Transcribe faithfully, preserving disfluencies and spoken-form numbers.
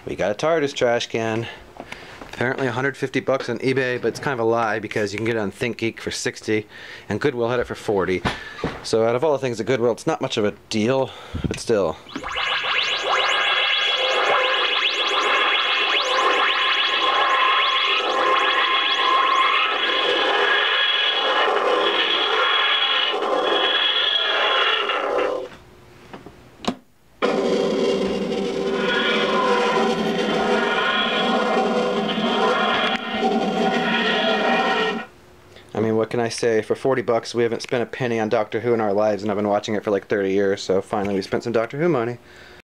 We got a Tardis trash can. Apparently one hundred fifty bucks on eBay, but it's kind of a lie because you can get it on ThinkGeek for sixty and Goodwill had it for forty. So out of all the things at Goodwill, it's not much of a deal, but still. I mean, what can I say? For forty bucks, we haven't spent a penny on Doctor Who in our lives, and I've been watching it for like thirty years, so finally we spent some Doctor Who money.